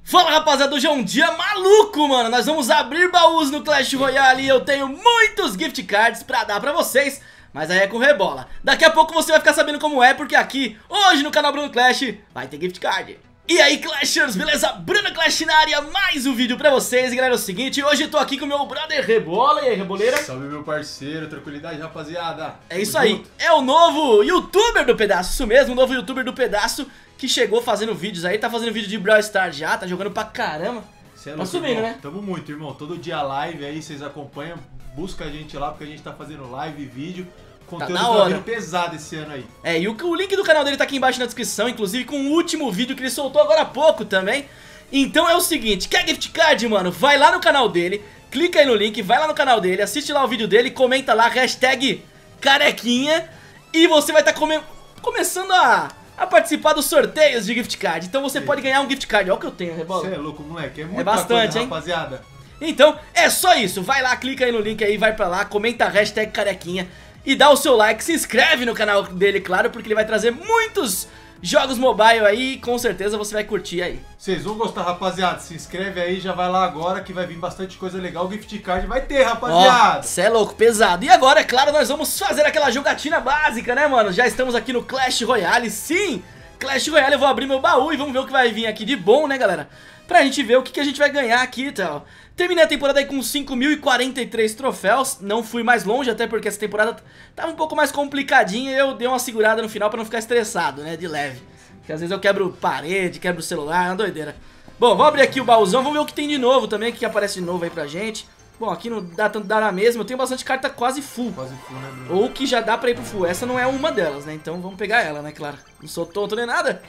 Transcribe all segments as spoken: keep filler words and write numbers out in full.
Fala rapaziada, hoje é um dia maluco, mano. Nós vamos abrir baús no Clash Royale e eu tenho muitos gift cards pra dar pra vocês, mas aí é com rebola. Daqui a pouco você vai ficar sabendo como é, porque aqui, hoje no canal Bruno Clash, vai ter gift card. E aí Clashers, beleza? Bruno Clash na área, mais um vídeo pra vocês. E galera, é o seguinte, hoje eu tô aqui com o meu brother Rebola. E aí, Reboleira? Salve meu parceiro, tranquilidade rapaziada. É isso aí, é o novo youtuber do pedaço, isso mesmo, o novo youtuber do pedaço que chegou fazendo vídeos aí, tá fazendo vídeo de Brawl Stars já, tá jogando pra caramba. Cê é Tá louco, subindo, irmão. né? Tamo muito, irmão, todo dia live aí, vocês acompanham, busca a gente lá porque a gente tá fazendo live e vídeo. Conteúdo na hora. tá vindo pesado esse ano aí. É, e o, o link do canal dele tá aqui embaixo na descrição, inclusive com o último vídeo que ele soltou agora há pouco também. Então é o seguinte, quer gift card, mano? Vai lá no canal dele, clica aí no link, vai lá no canal dele, assiste lá o vídeo dele, comenta lá, hashtag carequinha, e você vai estar tá come começando a, a participar dos sorteios de gift card. Então você Sim. pode ganhar um gift card, olha o que eu tenho, Rebola. Você é louco, moleque, é muita é bastante, coisa, hein? rapaziada. Então é só isso, vai lá, clica aí no link aí, vai pra lá, comenta a hashtag carequinha e dá o seu like, se inscreve no canal dele, claro, porque ele vai trazer muitos jogos mobile aí e com certeza você vai curtir aí. Vocês vão gostar, rapaziada, se inscreve aí, já vai lá agora que vai vir bastante coisa legal, o gift card vai ter, rapaziada. Cê é louco, pesado. E agora, é claro, nós vamos fazer aquela jogatina básica, né, mano? Já estamos aqui no Clash Royale, sim, Clash Royale, eu vou abrir meu baú e vamos ver o que vai vir aqui de bom, né, galera? Pra gente ver o que, que a gente vai ganhar aqui e tal. Terminei a temporada aí com cinco mil e quarenta e três troféus, não fui mais longe, até porque essa temporada tava um pouco mais complicadinha e eu dei uma segurada no final pra não ficar estressado, né, de leve. Porque às vezes eu quebro parede, quebro celular, é uma doideira. Bom, vamos abrir aqui o baúzão, vamos ver o que tem de novo também, o que aparece de novo aí pra gente. Bom, aqui não dá tanto dar na mesma, eu tenho bastante carta quase full. Quase full, né, Bruno? Ou que já dá pra ir pro full, essa não é uma delas, né, então vamos pegar ela, né, claro. Não sou tonto nem nada.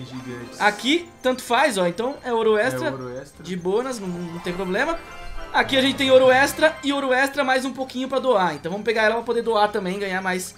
Aqui, tanto faz, ó, então é ouro extra, é ouro extra. de bônus, não, não tem problema. Aqui a gente tem ouro extra e ouro extra mais um pouquinho pra doar, então vamos pegar ela pra poder doar também, ganhar mais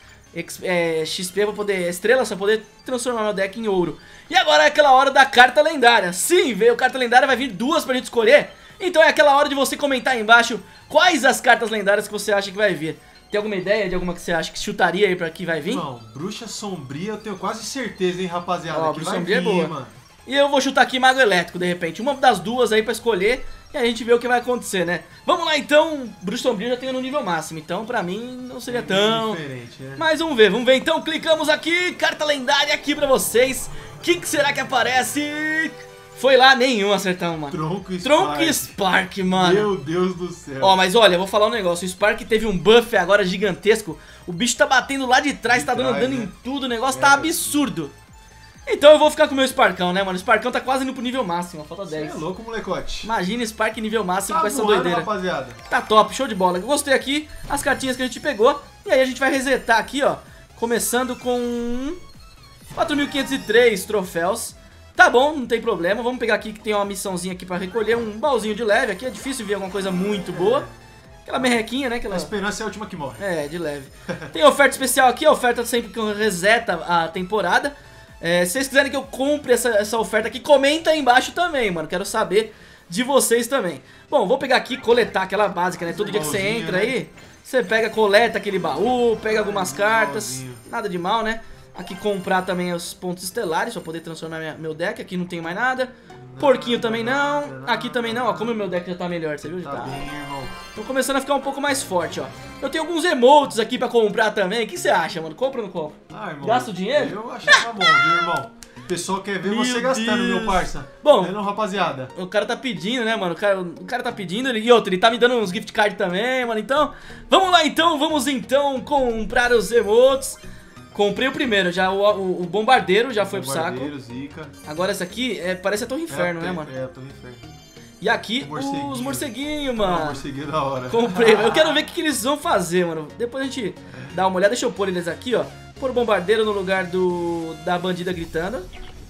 é, X P pra poder, estrelas pra poder transformar meu deck em ouro. E agora é aquela hora da carta lendária. Sim, veio carta lendária, vai vir duas pra gente escolher. Então é aquela hora de você comentar aí embaixo quais as cartas lendárias que você acha que vai vir. Tem alguma ideia de alguma que você acha que chutaria aí pra que vai vir? Não, Bruxa Sombria eu tenho quase certeza, hein, rapaziada. Ó, que Bruxa vai Sombria vir, é boa. mano. E eu vou chutar aqui Mago Elétrico, de repente. Uma das duas aí pra escolher e a gente vê o que vai acontecer, né? Vamos lá então, Bruxa Sombria eu já tenho no nível máximo, então pra mim não seria tão... diferente, né? Mas vamos ver, vamos ver então. Clicamos aqui, carta lendária aqui pra vocês. O que, que será que aparece? Foi lá, nenhum acertamos, mano. Tronco Spark. Tronco Spark, mano. Meu Deus do céu. Ó, mas olha, eu vou falar um negócio. O Spark teve um buff agora gigantesco. O bicho tá batendo lá de trás, de tá dando trás, dano né? em tudo. O negócio é. tá absurdo. Então eu vou ficar com o meu Sparkão, né, mano? O Sparkão tá quase indo pro nível máximo, falta dez. Você é louco, molecote. Imagina Spark nível máximo Tá com essa voando, doideira. rapaziada. Tá top, show de bola. Eu gostei aqui as cartinhas que a gente pegou. E aí a gente vai resetar aqui, ó. Começando com quatro mil quinhentos e três troféus. Tá bom, não tem problema. Vamos pegar aqui que tem uma missãozinha aqui pra recolher. Um baúzinho de leve. Aqui é difícil ver alguma coisa muito boa. Aquela merrequinha, né? Aquela... A esperança é a última que morre. É, de leve. Tem oferta especial aqui. A oferta sempre que reseta a temporada. É, se vocês quiserem que eu compre essa, essa oferta aqui, comenta aí embaixo também, mano. Quero saber de vocês também. Bom, vou pegar aqui e coletar aquela básica, né? Todo dia que você entra aí, você pega, coleta aquele baú, pega algumas cartas. Nada de mal, né? Aqui comprar também os pontos estelares pra poder transformar minha, meu deck. Aqui não tem mais nada. Porquinho também não. Aqui também não, ó. Como o meu deck já tá melhor, você viu? Tá bem, irmão. Tô começando a ficar um pouco mais forte, ó. Eu tenho alguns emotes aqui pra comprar também. O que você acha, mano? Compra ou não compra? Ah, irmão. Gasta o dinheiro? Eu achava bom, viu, irmão? O pessoal quer ver Meu você gastando, Deus. meu parça. Bom, é não, rapaziada. O cara tá pedindo, né, mano? O cara, o cara tá pedindo. Ele, e outro, ele tá me dando uns gift card também, mano. Então, vamos lá então. Vamos então comprar os emotes. Comprei o primeiro, já o, o, o bombardeiro já foi pro saco. Zica. Agora essa aqui é, parece a Torre Inferno, é, né, mano? É, a Torre Inferno. E aqui Morceguinho. os morceguinhos, Ah, mano. morceguinho da hora. Comprei. Eu quero ver o que, que eles vão fazer, mano. Depois a gente dá uma olhada. Deixa eu pôr eles aqui, ó. Pôr o bombardeiro no lugar do da bandida gritando.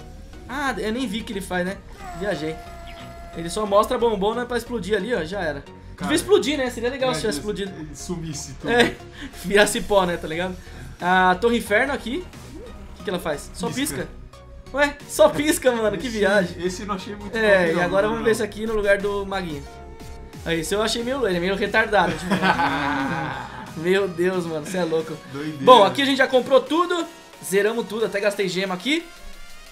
Ah, eu nem vi o que ele faz, né? Viajei. Ele só mostra a bombona pra explodir ali, ó. Já era. Cara, devia explodir, né? Seria legal é, se tivesse ele, explodido. Ele sumisse tudo. É, virasse pó, né? Tá ligado? A Torre Inferno aqui. O que, que ela faz? Só pisca. pisca. Ué, só pisca, mano. Esse, que viagem. Esse eu não achei muito É, bom, e agora não, vamos não. ver esse aqui no lugar do Maguinho. Aí, esse eu achei meio, ele é meio retardado. Tipo, meu Deus, mano, você é louco. Doideira. Bom, aqui a gente já comprou tudo. Zeramos tudo, até gastei gema aqui.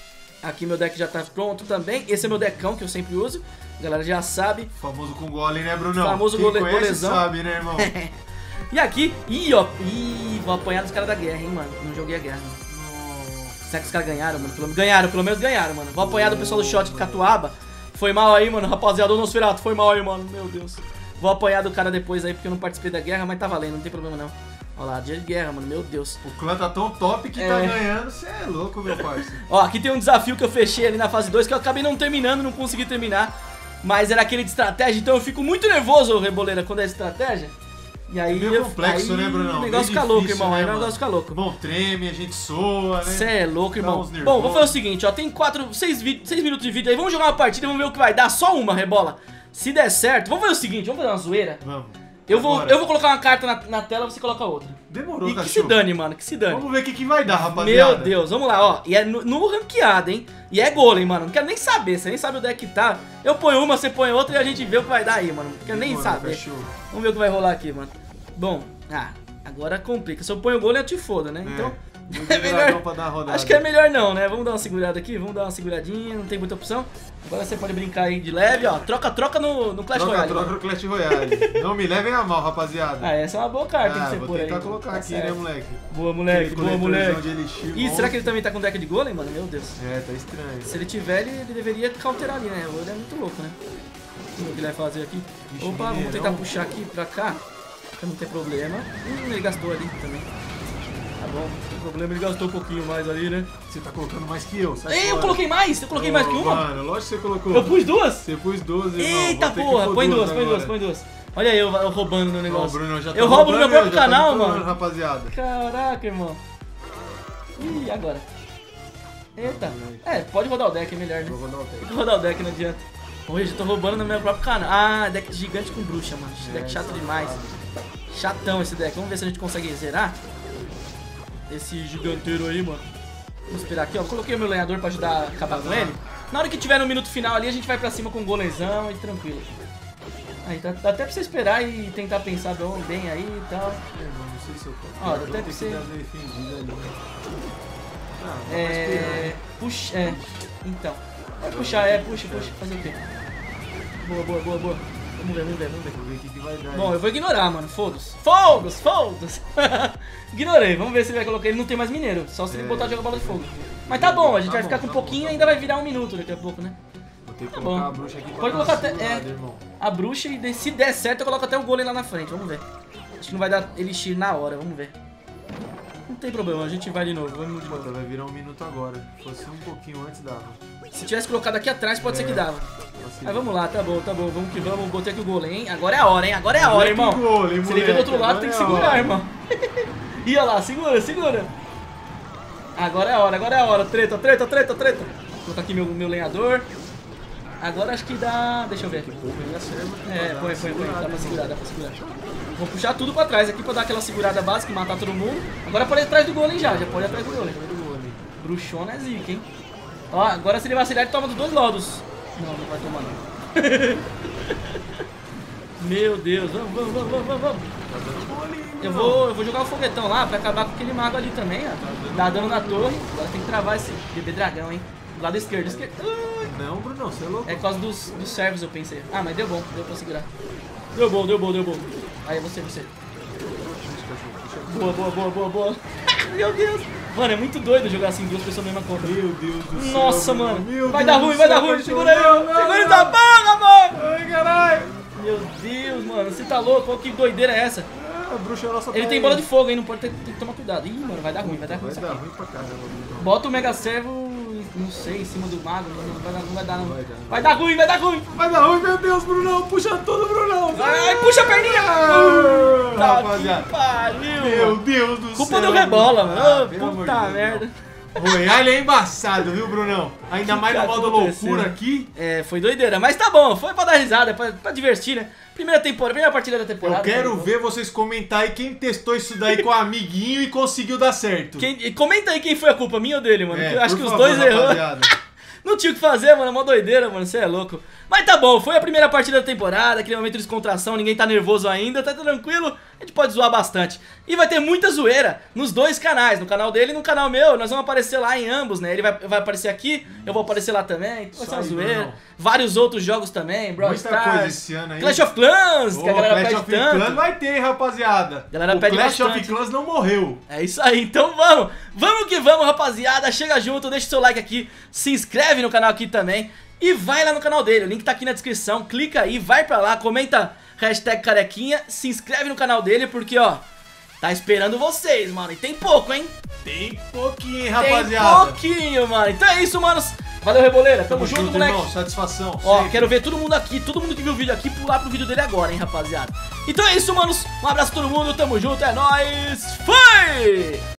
Aqui meu deck já tá pronto também. Esse é meu deckão que eu sempre uso. A galera já sabe. Famoso com golem, né, Brunão? Famoso Quem gole, conhece golezão. sabe, né, irmão? E aqui, ih, ó, ih, vou apanhar dos caras da guerra, hein, mano. Não joguei a guerra, mano. Nossa. Será que os caras ganharam, mano? Pelo, ganharam, pelo menos ganharam, mano. Vou apanhar do pessoal do shot de Catuaba. Foi mal aí, mano, rapaziada. O Nosferatu, foi mal aí, mano. Meu Deus. Vou apanhar do cara depois aí, porque eu não participei da guerra, mas tá valendo, não tem problema não. Olha lá, dia de guerra, mano, meu Deus. O clã tá tão top que É. tá ganhando. Você é louco, meu parceiro. Ó, aqui tem um desafio que eu fechei ali na fase dois, que eu acabei não terminando, não consegui terminar. Mas era aquele de estratégia, então eu fico muito nervoso, Reboleira, quando é de estratégia. E aí, Meio eu- complexo, aí né, Brunão? o Meio negócio fica louco, difícil, irmão. né, Aí o mano? negócio fica louco. Bom, treme, a gente soa, né? Você é louco, Dá irmão. uns Bom, nervosos. vou fazer o seguinte, ó. Tem quatro, seis, vi- seis minutos de vídeo aí. Vamos jogar uma partida e vamos ver o que vai dar. Só uma, Rebola. Se der certo, vamos fazer o seguinte, vamos fazer uma zoeira. Vamos. Eu vou, Agora. eu vou colocar uma carta na, na tela, você coloca outra. Demorou, E que se cachorro. dane, mano, que se dane. Vamos ver o que, que vai dar, rapaziada. Meu Deus, vamos lá, ó. E é no, no ranqueado, hein? E é golem, mano. Não quero nem saber, você nem sabe o deck que tá. Eu ponho uma, você põe outra e a gente vê o que vai dar aí, mano. Não quero nem Demorou, saber. cachorro. Vamos ver o que vai rolar aqui, mano. Bom, ah, agora complica. Se eu ponho o golem, eu te foda, né? É. Então, Vou é liberar melhor. pra dar a rodada. Acho que é melhor não, né? Vamos dar uma segurada aqui, vamos dar uma seguradinha, não tem muita opção. Agora você pode brincar aí de leve, ó. Troca, troca no, no Clash Troca, Royale. troca mano. no Clash Royale. Não me levem a mal, rapaziada. Ah, essa é uma boa carta, tem Ah, que ser vou por aí. tentar colocar Tá aqui, certo. né, moleque? Boa, moleque, Aquele boa, coletorzão moleque. de Elixir, Ih, será monstro. que ele também tá com deck de golem, mano? Meu Deus. É, tá estranho. Se ele tiver, ele, ele deveria cauterar ali, né? Ele é muito louco, né? Vamos ver o que ele vai fazer aqui. Vixe, Opa, vamos mineirão. tentar puxar aqui pra cá, pra não ter problema. Hum, ele gastou ali também. Tá bom, não tem problema, ele gastou um pouquinho mais ali, né? Você tá colocando mais que eu, sai Ei, eu fora. coloquei mais? Eu coloquei mais que Ô, uma? Mano, lógico que você colocou. Eu pus duas? Você pus duas, irmão. Eita Vou ter que porra, pôr põe duas, põe agora. duas, põe duas. Olha aí eu, eu roubando no Ó, negócio. Bruno, já tá Eu roubo no meu roubando, próprio já tá canal, me tomando, mano. rapaziada. Caraca, irmão. Ih, agora. Eita. É, pode rodar o deck, é melhor, né? Vou rodar o Tem tempo. que rodar o deck, não adianta. Hoje eu tô roubando no meu próprio canal. Ah, deck gigante com bruxa, mano. Esse deck É, chato safado. demais. Chatão esse deck. Vamos ver se a gente consegue zerar. Esse giganteiro aí, mano. Vamos esperar aqui, ó. Coloquei o meu lenhador pra ajudar a acabar com ele. Na hora que tiver no minuto final ali, a gente vai pra cima com o golezão e tranquilo. Aí dá, dá até pra você esperar e tentar pensar bem- bem aí e tal. Irmão, não sei se eu posso. Ó, Eu até vou que ter você- dar uma defendida ali. Ah, dá pra É. esperar. Puxa. É. Então. Vai puxar, é, puxa, puxa. Fazer o quê? Boa, boa, boa, boa. Vamos ver, vamos ver, vamos ver. Vamos ver o que, que vai dar. Bom, aí. eu vou ignorar, mano. Foda-se. Foda-se, foda-se. Ignorei. Vamos ver se ele vai colocar. Ele não tem mais mineiro. Só se ele É. botar jogar bola de fogo. Mas tá bom, a gente Tá vai bom, ficar com um tá pouquinho bom, e tá ainda vai virar um minuto daqui a pouco, né? Vou ter que Tá colocar bom. a bruxa aqui pra Pode dar uma colocar até- segurada, é. irmão. A bruxa e se der certo eu coloco até o golem lá na frente. Vamos ver. Acho que não vai dar elixir na hora. Vamos ver. Não tem problema, a gente vai de novo. Vamos de Puta, novo. vai virar um minuto agora. Se fosse um pouquinho antes, dava. Se tivesse colocado aqui atrás, pode ser que dava. Assim, Mas vamos lá, tá bom, tá bom. Vamos que vamos. Botei aqui o golem, hein? Agora é a hora, hein? Agora é a hora, irmão. Golem, Se ele vem do outro lado, moleque, tem que agora é a segurar, hora. irmão. Ih, olha lá, segura, segura. Agora é a hora, agora é a hora. Treta, treta, treta, treta. Vou colocar aqui meu, meu lenhador. Agora acho que dá... Deixa eu ver. Pô, mega serva aqui pra É, dar põe, uma põe, põe. Dá pra segurada, segurar, dá pra segurar. Vou puxar tudo pra trás aqui pra dar aquela segurada básica e matar todo mundo. Agora pode ir atrás do golem já, já pode ir atrás do golem. irmão. Do golem. Bruxona é zica, hein? Ó, agora se ele vacilar, ele toma dos dois lados. Não, não vai tomar não. Meu Deus, vamos, vamos, vamos, vamos, vamos. Tá dando golem, Eu irmão. vou, eu vou jogar o foguetão lá pra acabar com aquele mago ali também, ó. Dá dano na torre. Agora tem que travar esse bebê dragão, hein? Do lado esquerdo, esquerdo. Ai, Não, Bruno, você é louco. é por causa dos, dos servos, eu pensei. Ah, mas deu bom, deu pra segurar. Deu bom, deu bom, deu bom. Aí, você, você. Boa, boa, boa, boa, boa. Meu Deus. Mano, é muito doido jogar assim, duas pessoas na mesma conta. Meu Deus do céu. Nossa, Bruno. mano. Meu Vai Deus dar ruim, do vai dar céu, ruim. cachorro. Segura aí, ó. Não, não, Segura não. essa porra, mano. Ai, caralho. Meu Deus, mano. Você tá louco? Olha que doideira é essa? Ah, a bruxa nossa Ele tá tem aí. bola de fogo, hein? Não pode ter, tem que tomar cuidado. Ih, mano, vai dar ruim, vai dar ruim Vai isso dar aqui. ruim pra caramba, Bruno. Bota o Mega Servo, não sei, em cima do mago. Não, não vai dar, não vai dar, não. Vai dar. Vai dar ruim, vai dar ruim. Vai dar ruim, meu Deus, Brunão. Puxa tudo, Brunão. Ai, puxa a perninha. Ah, Tá rapaziada. que pariu, Meu mano. Deus do céu. Culpa do Rebola, mano. Ah, Ô, pelo amor de puta Deus, merda. não. Royale é embaçado, viu, Brunão? Ainda Que mais no que modo aconteceu? loucura aqui. É, foi doideira, mas tá bom, foi pra dar risada, pra, pra divertir, né? Primeira temporada, primeira partida da temporada. Eu quero né? ver vocês comentar aí quem testou isso daí com o amiguinho e conseguiu dar certo. Quem, e comenta aí quem foi a culpa, minha ou dele, mano. É, que eu acho por que os favor, dois errou. rapaziada. Não tinha o que fazer, mano. É uma doideira, mano. Você é louco. Mas tá bom, foi a primeira partida da temporada. Aquele momento de descontração, ninguém tá nervoso ainda, tá tranquilo. a gente pode zoar bastante. E vai ter muita zoeira nos dois canais, no canal dele e no canal meu. Nós vamos aparecer lá em ambos, né? Ele vai, vai aparecer aqui, eu vou aparecer lá também. Vai ser uma zoeira. Mano. Vários outros jogos também, Brawl Muita Stars, coisa esse ano aí. Clash of Clans, oh, que a galera Clash pede of tanto. Clans vai ter, rapaziada. A galera o pede Clash bastante. of Clans não morreu. É isso aí, então vamos. Vamos que vamos, rapaziada. Chega junto, deixa o seu like aqui, se inscreve no canal aqui também. E vai lá no canal dele, o link tá aqui na descrição. Clica aí, vai pra lá, comenta hashtag carequinha, se inscreve no canal dele, porque ó, tá esperando vocês, mano. E tem pouco, hein? Tem pouquinho, rapaziada. Tem pouquinho, mano. Então é isso, manos. Valeu, Reboleira. Tamo, Tamo junto, junto, moleque. Irmão, satisfação. Ó, sempre. Quero ver todo mundo aqui, todo mundo que viu o vídeo aqui, pular pro vídeo dele agora, hein, rapaziada. Então é isso, manos. Um abraço a todo mundo, tamo junto, é nóis. Fui!